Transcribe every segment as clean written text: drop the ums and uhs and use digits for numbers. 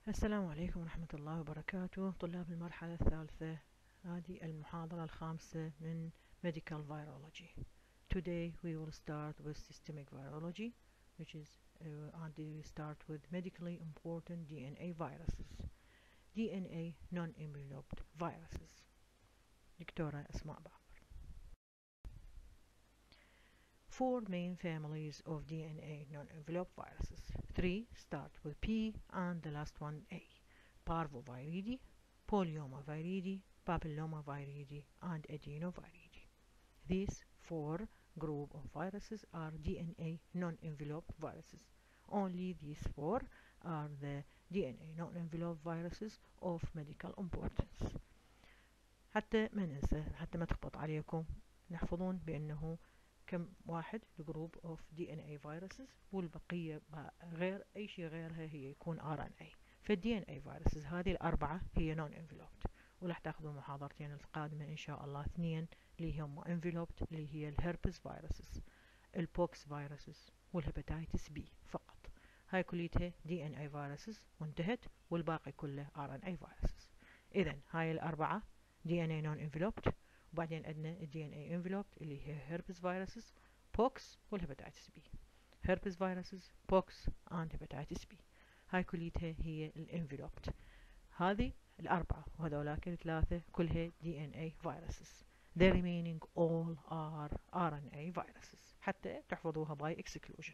السلام عليكم ورحمة الله وبركاته طلاب المرحلة الثالثة. هذه المحاضرة الخامسة من Medical Virology. Today we will start with systemic virology, which is and we start with medically important DNA viruses. DNA non-enveloped viruses. دكتورة أسماء باقر. Four main families of DNA non-enveloped viruses. Three start with P and the last one A. Parvoviridi, Polyomaviridi, Papillomaviridi, and Adenoviridi. These four group of viruses are DNA non-enveloped viruses. Only these four are the DNA non-enveloped viruses of medical importance. حتى ما ننسى، حتى ما تخبط عليكم، نحفظون بأنه كم واحد الجروب اوف دي ان اي فيروسز، والبقيه غير اي شيء غيرها هي يكون ار ان اي. فالدي ان اي فيروسز هذه الاربعه هي نون انفلوبد، وراح تاخذوا محاضرتين القادمه ان شاء الله اثنين اللي هم انفلوبد، اللي هي الهربس فيروسز، البوكس فيروسز، والهيباتيتس بي فقط. هاي كليتها دي ان اي فيروسز وانتهت، والباقي كله ار ان اي فيروسز. اذا هاي الاربعه دي ان اي نون انفلوبد، وبعدين عندنا الدي ان اي انفلوبد اللي هي هيربس فيروسز، بوكس، والهيباتيتس بي. هيربس فيروسز، بوكس، اند هيباتيتس بي، هاي كليتها هي الانفلوبد. هذه الاربعه وهذولاك الثلاثه كلها دي ان اي فيروسز. The remaining all are RNA viruses، حتى تحفظوها by exclusion.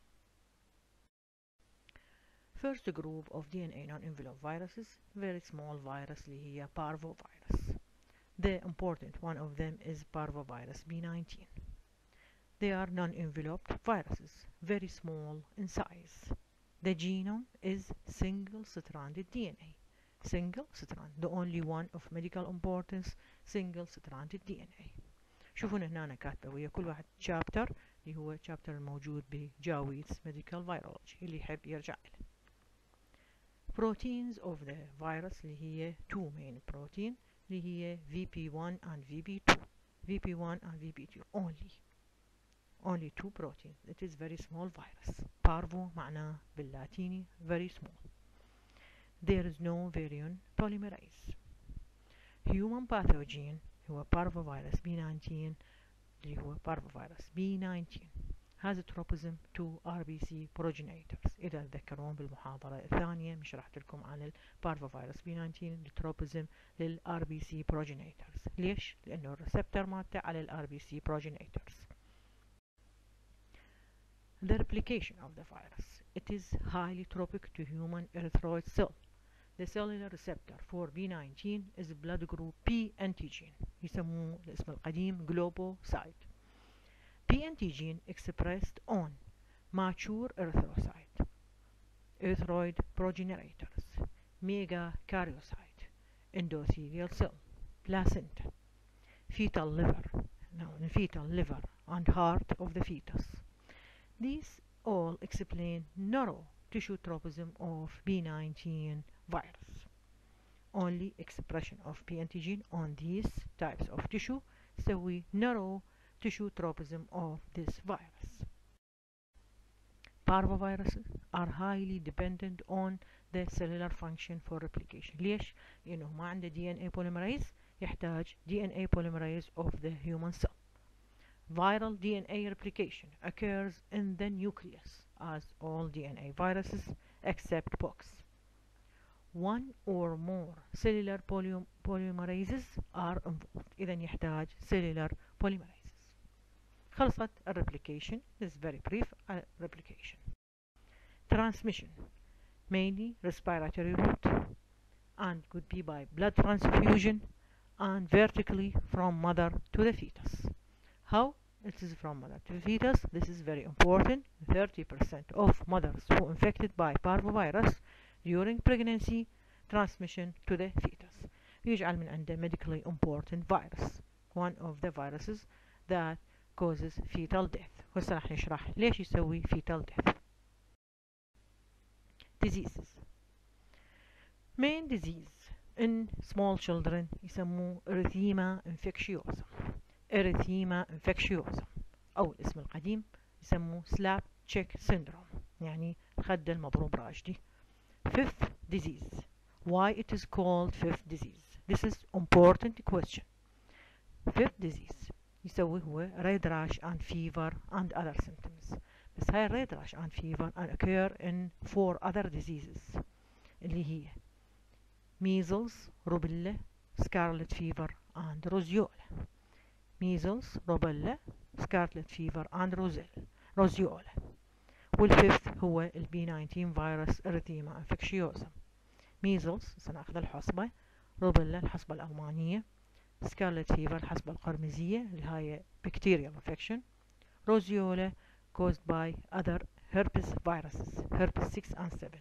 First group of DNA non-enveloped viruses, very small virus اللي هي parvovirus. The important one of them is parvovirus B19. They are non-enveloped viruses, very small in size. The genome is single-stranded DNA. Single-strand, the only one of medical importance, single-stranded DNA. شوفون هنا أنا كاتبة ويا كل واحد chapter اللي هو chapter الموجود بجاويدز Medical Virology اللي يحب يرجع له. Proteins of the virus اللي هي two main protein اللي هي VP1 and VP2. VP1 and VP2 only two proteins. It is very small virus. Parvo معناه باللاتيني very small. There is no variant polymerase. Human pathogen هو parvovirus B19 اللي هو parvovirus B19 has a tropism to RBC progenitors. إذا تذكرون بالمحاضرة الثانية مش شرحت لكم عن البارفوفيروس B19 التروبيزم لل RBC progenitors. ليش؟ لأنه الريسبتور مالته على ال RBC progenitors. The replication of the virus. It is highly tropic to human erythroid cell. The cellular receptor for B19 is blood group P antigen. يسموه الاسم القديم globocyte. P antigen expressed on mature erythrocyte, erythroid progenitors, megakaryocyte, endothelial cell, placenta, fetal liver and heart of the fetus. These all explain narrow tissue tropism of B19 virus. Only expression of P antigen on these types of tissue يسوي narrow tissue tropism of this virus. Parvoviruses are highly dependent on the cellular function for replication. ليش؟ لأنه ما عنده DNA polymerase، يحتاج DNA polymerase of the human cell. Viral DNA replication occurs in the nucleus as all DNA viruses except pox. One or more cellular polymerases are involved. إذا يحتاج cellular polymerases. خلصت replication. This is very brief. Replication. Transmission, mainly respiratory route, and could be by blood transfusion and vertically from mother to the fetus. How? It is from mother to the fetus. This is very important. 30% of mothers who infected by parvovirus during pregnancy transmission to the fetus. يجعل من عنده medically important virus, one of the viruses that causes fetal death. وهسه راح نشرح ليش يسوي fetal death. Diseases. Main disease in small children يسموه erythema infectiosum. erythema infectiosum أو الاسم القديم يسموه slap check syndrome، يعني الخد المضروب راجدي. fifth disease. Why it is called fifth disease? This is important question. Fifth disease يسوي هو red rash and fever and other symptoms. بس هاي red rash and fever occur in 4 other diseases اللي هي measles, rubella, scarlet fever and roseola. measles, rubella, scarlet fever and roseola. والفifth هو ال B19 virus erythema infectiosum. measles سنأخذ الحصبة، rubella الحصبة الألمانية، scarlet fever الحصبة القرمزية اللي هي bacterial infection، roseola caused by other herpes viruses herpes 6 and 7.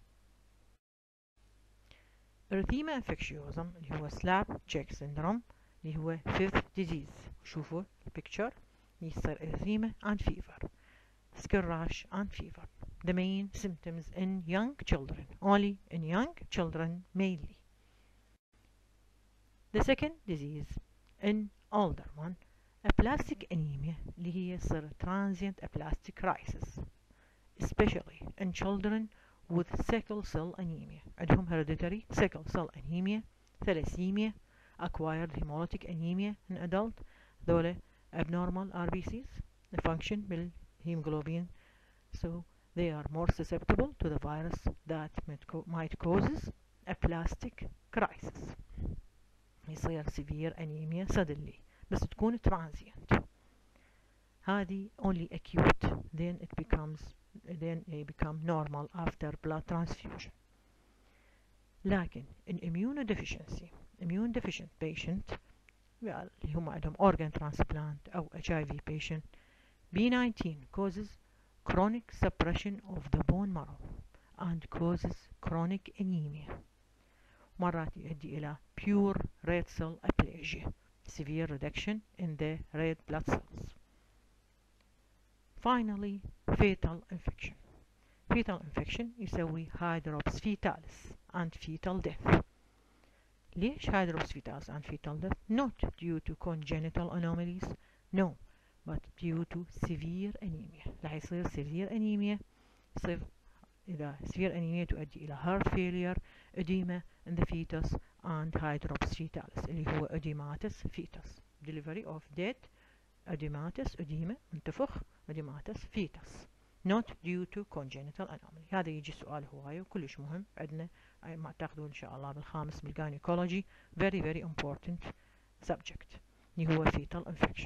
erythema infectiosum اللي هو slap check syndrome اللي هو fifth disease. شوفوا البيكتشر يصير erythema and fever, skin rash and fever. The main symptoms in young children, only in young children mainly. The second disease in older one, aplastic anemia اللي هي صار transient aplastic crisis, especially in children with sickle cell anemia. عندهم hereditary sickle cell anemia, thalassemia, acquired hemolytic anemia in adult. ذولا abnormal RBCs the function بالhemoglobin, so they are more susceptible to the virus that might causes aplastic crisis. يصير severe anemia suddenly بس تكون transient. هذه only acute, then they become normal after blood transfusion. لكن in immune deficient patient اللي هم عندهم organ transplant أو HIV patient, B19 causes chronic suppression of the bone marrow and causes chronic anemia. مرات يؤدي إلى pure red cell aplasia, severe reduction in the red blood cells. Finally, fetal infection. Fetal infection يسوي hydrops fetalis and fetal death. ليش hydrops fetalis and fetal death? Not due to congenital anomalies, no, but due to severe anemia. راح يصير severe anemia، يصير إذا severe anemia تؤدي إلى heart failure, edema in the fetus and hydrops fetalis اللي هو edematous fetus. Delivery of dead edematous edema منتفخ edematous fetus, not due to congenital anomaly. هذا يجي سؤال هواية وكلش مهم عندنا ما تاخذون إن شاء الله بالخامس بالجاينيكولوجي، very very important subject اللي هو fetal infection.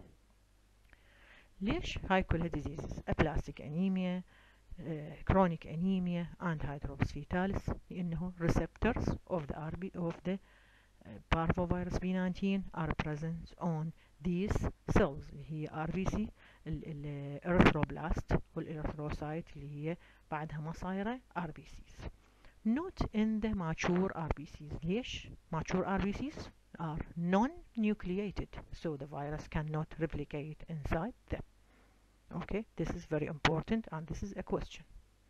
ليش هاي كلها diseases aplastic anemia, chronic anemia and hydrops fetalis؟ لأنه receptors of the parvovirus B19 are present on these cells اللي هي RBC الإرثروبلاست والإرثروسايت اللي هي بعدها ما صايرة RBCs. Not in the mature RBCs. ليش؟ Mature RBCs are non-nucleated, so the virus cannot replicate inside them. Okay, this is very important and this is a question.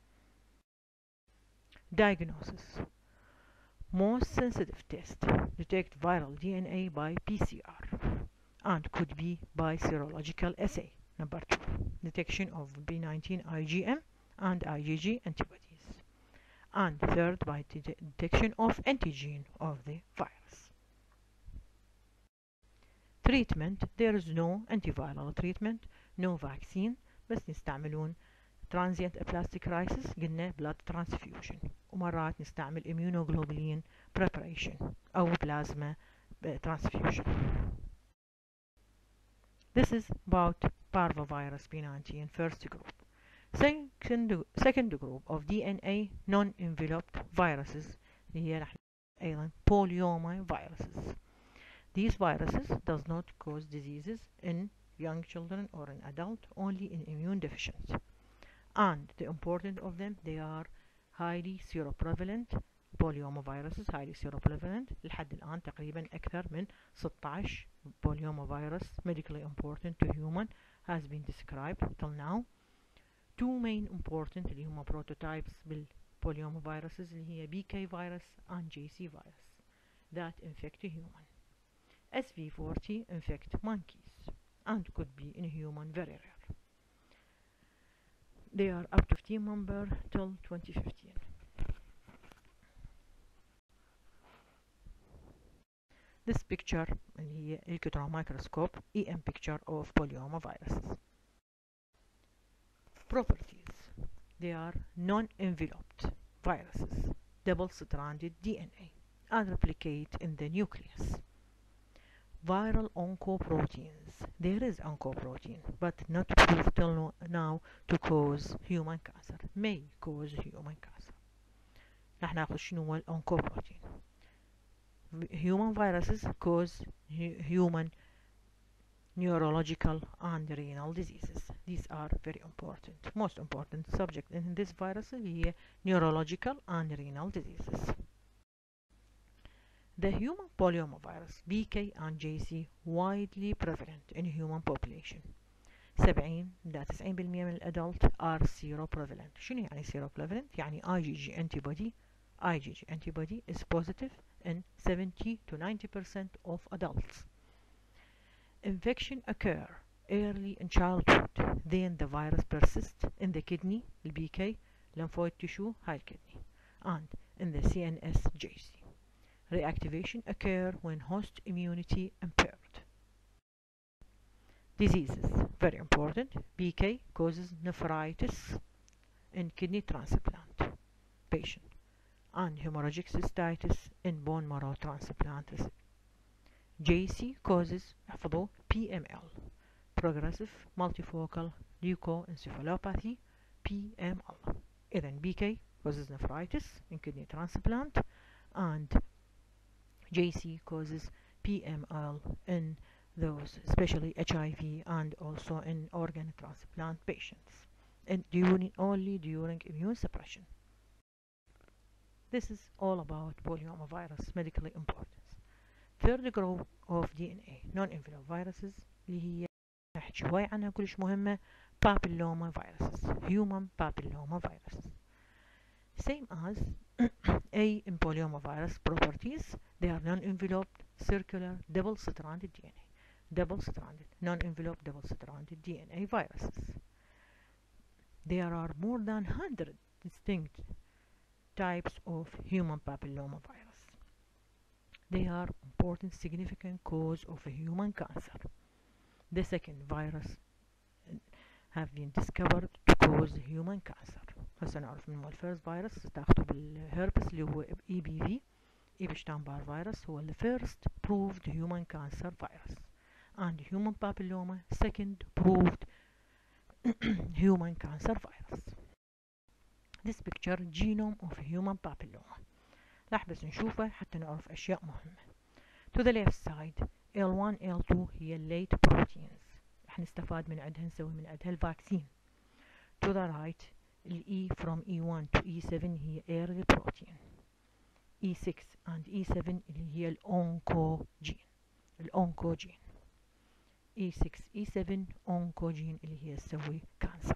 Diagnosis. Most sensitive test detect viral DNA by PCR and could be by serological assay. Number 2, detection of B19 IgM and IgG antibodies. And third, by detection of antigen of the virus. Treatment, there is no antiviral treatment, no vaccine، بس نستعملون transient aplastic crisis قلنا blood transfusion، ومرات نستعمل immunoglobulin preparation أو plasma transfusion. This is about parvovirus B19 first group. Second group of DNA non-enveloped viruses اللي هي أيضا polyoma viruses. These viruses does not cause diseases in young children or in adult, only in immune deficient. And the important of them, they are highly seroprevalent polyomaviruses, highly seroprevalent. لحد الآن تقريبا أكثر من 16 polyomavirus medically important to human has been described till now. Two main important اللي هما prototypes بالpoliomaviruses اللي هي BK virus and JC virus that infect a human. SV40 infect monkeys and could be in a human very rare. They are up to 15 member till 2015. This picture اللي هي electron microscope EM picture of polyomaviruses. Properties. They are non-enveloped viruses, double-stranded DNA, and replicate in the nucleus. Viral oncoproteins. There is oncoprotein, but not proved till now to cause human cancer. May cause human cancer. رح ناخذ شنو هو الأونكوبروتين. Human viruses cause human neurological and renal diseases. These are very important. Most important subject in this virus is neurological and renal diseases. The human polyomavirus BK and JC widely prevalent in human population. 70 ل 90% من الادلت are seroprevalent. شنو يعني seroprevalent؟ يعني IgG antibody is positive in 70 to 90% of adults. Infection occur early in childhood, then the virus persists in the kidney, الBK, lymphoid tissue, هاي الكدني, and in the CNS JC. Reactivation occur when host immunity impaired. Diseases, very important. BK causes nephritis in kidney transplant patient and hemorrhagic cystitis in bone marrow transplant. JC causes احفظوا PML, progressive multifocal leukoencephalopathy, PML. إذن BK causes nephritis in kidney transplant and JC causes PML in those, especially HIV and also in organ transplant patients, and only during immune suppression. This is all about polyomavirus medically importance. Third group of DNA non-enveloped viruses اللي هي نحكي شوي عنها كلش مهمة papilloma viruses, human papilloma viruses. Same as A in polyomavirus properties, they are non-enveloped, circular, double-stranded DNA. Double-stranded, non-enveloped, double-stranded DNA viruses. There are more than 100 distinct types of human papillomavirus. They are important, significant cause of human cancer. The second virus have been discovered to cause human cancer. هسه نعرف من هو الفيرست فيروس تاخذوا بالهربس اللي هو EBV Epstein-Barr virus هو the first proved human cancer virus, and human papilloma second proved human cancer virus. This picture genome of human papilloma. راح بس نشوفه حتى نعرف أشياء مهمة. To the left side L1 L2 هي late proteins راح نستفاد من عندها نسوي من عندها الفاكسين. To the right E from E1 to E7 هي early protein. E6 and E7 اللي هي الأونكوجين. E6 E7 أونكوجين اللي هي تسوي كانسر.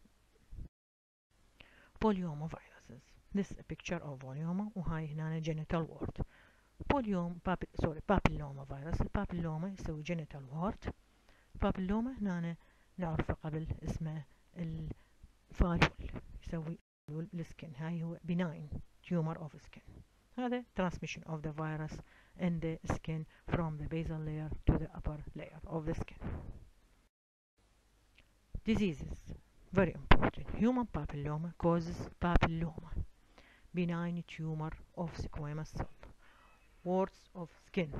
Polyoma viruses. This is a picture of polyoma وهاي هنا genital wart. papilloma virus. البابيلوما يسوي genital wart. البابيلوما هنا نعرفه قبل اسمه الفالول يسوي السكن. هاي هو benign tumor of skin. هذا transmission of the virus in the skin from the basal layer to the upper layer of the skin. Diseases, very important. Human papilloma causes papilloma, benign tumor of squamous cell, warts of skin,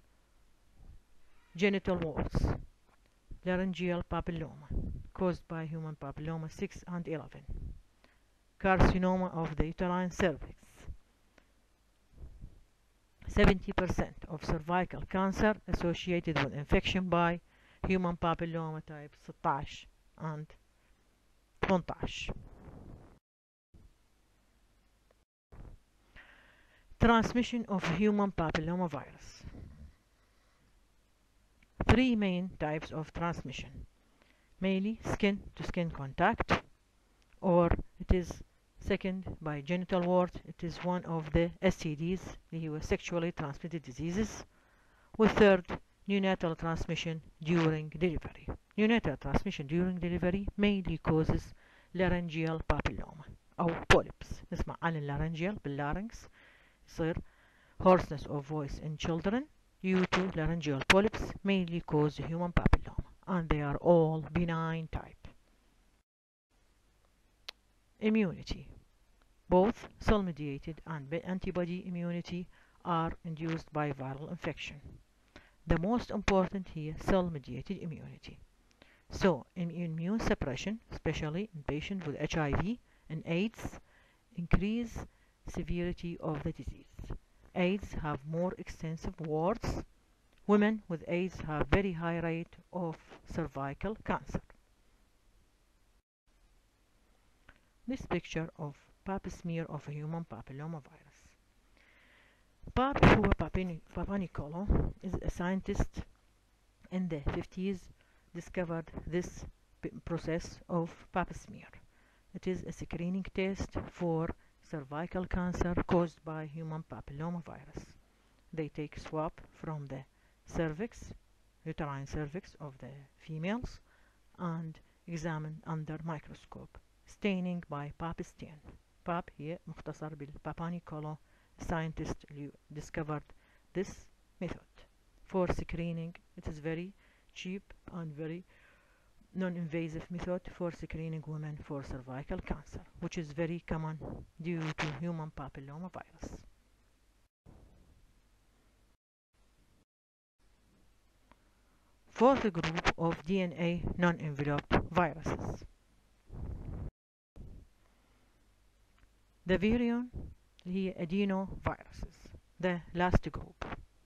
genital warts, laryngeal papilloma caused by human papilloma 6 and 11, carcinoma of the uterine cervix. 70% of cervical cancer associated with infection by human papilloma type 16 and 18. Transmission of human papilloma virus. 3 main types of transmission. Mainly skin to skin contact, or it is second by genital wart. It is one of the STDs, اللي هو sexually transmitted diseases. Third, neonatal transmission during delivery. Neonatal transmission during delivery mainly causes laryngeal papilloma أو polyps. نسمع عن laryngeal باللارنكس يصير hoarseness of voice in children due to laryngeal polyps mainly cause human papilloma, and they are all benign type. Immunity. Both cell-mediated and antibody immunity are induced by viral infection. The most important here, cell-mediated immunity. So, immune suppression, especially in patients with HIV and AIDS, increase severity of the disease. AIDS have more extensive warts. Women with AIDS have very high rate of cervical cancer. This picture of pap smear of a human papillomavirus. Pap هو Papanicolaou is a scientist in the 50s discovered this process of pap smear. It is a screening test for cervical cancer caused by human papillomavirus. They take swab from the cervix, uterine cervix of the females, and examine under microscope, staining by pap stain. pap هي مختصر بالبابانيكولو. Scientists discovered this method for screening. It is very cheap and very non-invasive method for screening women for cervical cancer, which is very common due to human papillomavirus. Fourth group of DNA non-enveloped viruses. The virion هي adenoviruses, the last group.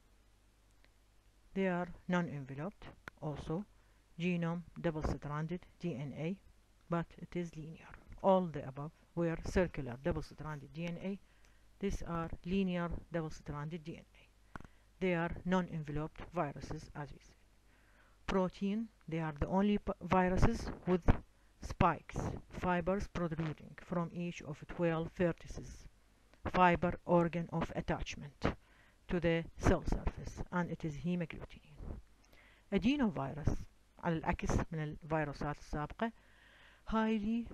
They are non-enveloped, also genome double-stranded DNA, but it is linear. All the above were circular double-stranded DNA. These are linear double-stranded DNA. They are non-enveloped viruses, as we said. Protein, they are the only viruses with spikes, fibers protruding from each of 12 vertices, fiber organ of attachment to the cell surface, and it is hemagglutinin. Adenovirus على العكس من الفيروسات السابقة highly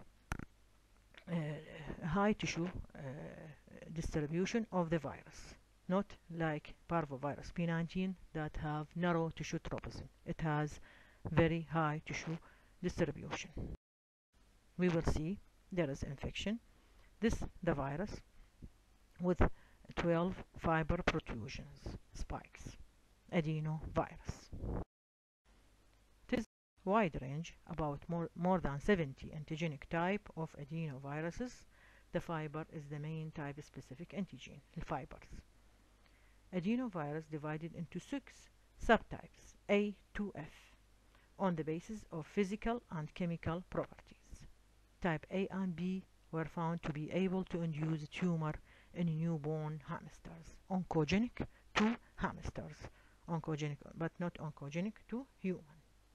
high tissue distribution of the virus, not like parvovirus P19 that have narrow tissue tropism. It has very high tissue distribution. We will see there is infection. The virus with 12 fiber protrusions, spikes, adenovirus. It is wide range, about more than 70 antigenic type of adenoviruses. The fiber is the main type specific antigen, the fibers. Adenovirus divided into 6 subtypes, A to F, on the basis of physical and chemical properties. Type A and B were found to be able to induce tumor in newborn hamsters, oncogenic to hamsters, oncogenic but not oncogenic to human.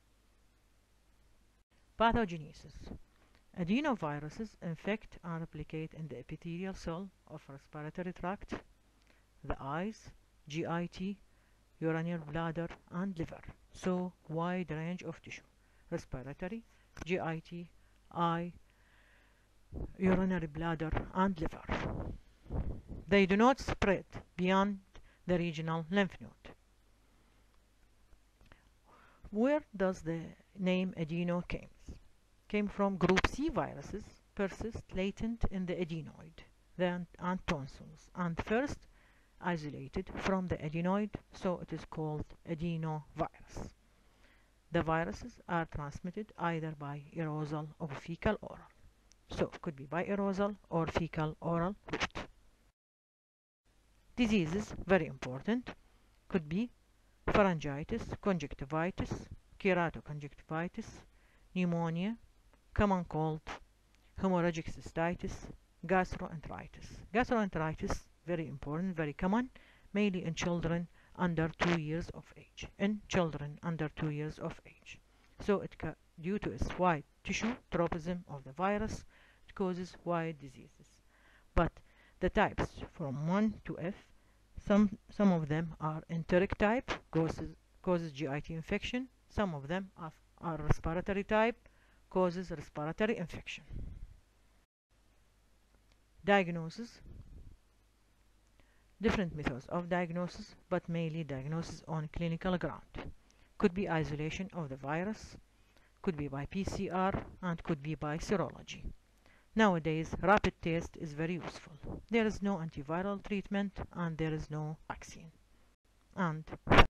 Pathogenesis. Adenoviruses infect and replicate in the epithelial cell of respiratory tract, the eyes, GIT, urinary bladder, and liver. So wide range of tissue: respiratory, GIT, eye, urinary bladder, and liver. They do not spread beyond the regional lymph node. Where does the name adeno came from? Group C viruses persist latent in the adenoid and tonsils, and first isolated from the adenoid, so it is called adenovirus. The viruses are transmitted either by aerosol or fecal oral, so it could be by aerosol or fecal oral route. Diseases, very important, could be pharyngitis, conjunctivitis, keratoconjunctivitis, pneumonia, common cold, hemorrhagic cystitis, gastroenteritis. Gastroenteritis, very important, very common, mainly in children under 2 years of age. So due to its wide tissue tropism of the virus, it causes wide diseases. But the types from 1 to F, some of them are enteric type, causes GIT infection. Some of them are respiratory type, causes respiratory infection. Diagnosis. Different methods of diagnosis, but mainly diagnosis on clinical ground. Could be isolation of the virus, could be by PCR, and could be by serology. Nowadays, rapid test is very useful. There is no antiviral treatment and there is no vaccine. And